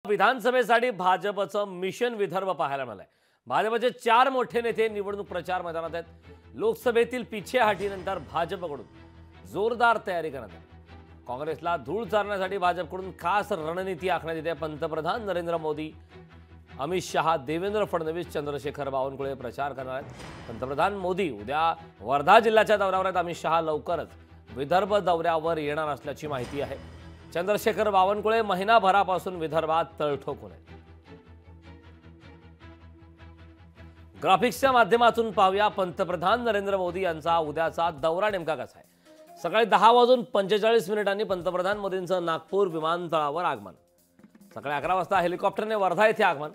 विधानसभेसाठी भाजपचं मिशन विदर्भ पाहायला मिळालंय। भाजपचे 4 मोठे नेते निवडणूक प्रचार मैदानात आहेत। लोकसभेतील पिछेहाटीनंतर भाजपकडून जोरदार तयारी करण्यात आली। काँग्रेसला धूळ चारण्यासाठी भाजपकडून खास रणनीती आखण्यात येते। पंतप्रधान नरेंद्र मोदी, अमित शहा, देवेंद्र फडणवीस, चंद्रशेखर बावनकुळे प्रचार करणार आहेत। पंतप्रधान मोदी उद्या वर्धा जिल्ह्याच्या दौऱ्यावर आहेत। अमित शहा लवकरच विदर्भ दौऱ्यावर येणार असल्याची माहिती आहे। चंद्रशेखर बावनकुळे महिनाभरापासून विदर्भात तळ ठोकून आहेत। ग्राफिक्सच्या माध्यमातून पाहूया पंतप्रधान नरेंद्र मोदी यांचा उद्याचा दौरा नेमका कसा आहे। सकाळी 10:45 पंतप्रधान मोदींचं नागपूर विमानतळावर आगमन। सकाळी 11 वाजता हेलिकॉप्टरने वर्धा येथे आगमन।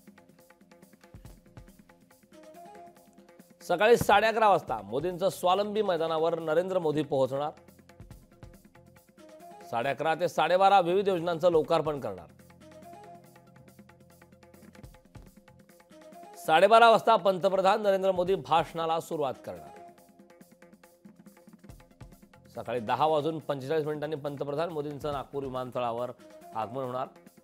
सकाळी 11:30 वाजता मोदींचं स्वावलंबी मैदानावर नरेंद्र मोदी पोहोचणार। 11:30 ते 12:30 विविध योजनांचं लोकार्पण करणार। 12:30 वाजता पंतप्रधान नरेंद्र मोदी भाषणाला सुरुवात करणार। सकाळी 10:45 पंतप्रधान मोदींचं नागपूर विमानतळावर आगमन होणार।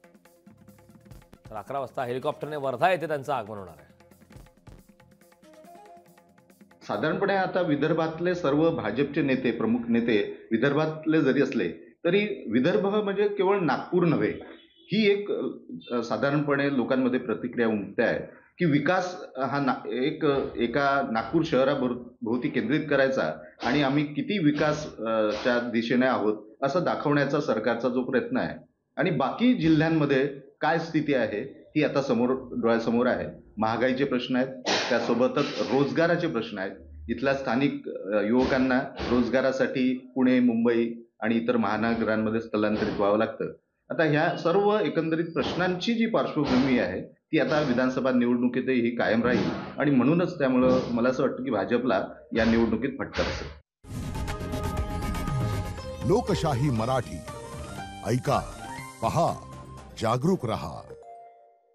तर 11 वाजता हेलिकॉप्टरने वर्धा येथे त्यांचं आगमन होणार आहे। साधारणपणे आता विदर्भातले सर्व भाजपचे नेते, प्रमुख नेते विदर्भातले जरी असले तरी विदर्भ म्हणजे केवळ नागपूर नव्हे, ही एक साधारणपणे लोकांमध्ये प्रतिक्रिया उमटते आहे की विकास हा एका नागपूर शहराभोवती केंद्रित करायचा आणि आम्ही किती विकासच्या दिशेने आहोत असं दाखवण्याचा सरकारचा जो प्रयत्न आहे। आणि बाकी जिल्ह्यांमध्ये काय स्थिती आहे ही आता डोळ्यासमोर आहे। महागाईचे प्रश्न आहेत, त्यासोबतच रोजगाराचे प्रश्न आहेत। इथल्या स्थानिक युवकांना रोजगारासाठी पुणे, मुंबई आणि इतर महानगरांमध्ये स्थलांतरित व्हावं लागतं। आता ह्या सर्व एकंदरीत प्रश्नांची जी पार्श्वभूमी आहे ती आता विधानसभा निवडणुकीतही कायम राहील आणि म्हणूनच त्यामुळं मला असं वाटतं की भाजपला या निवडणुकीत फटका बसेल। लोकशाही मराठी ऐका, पहा, जागरूक रहा।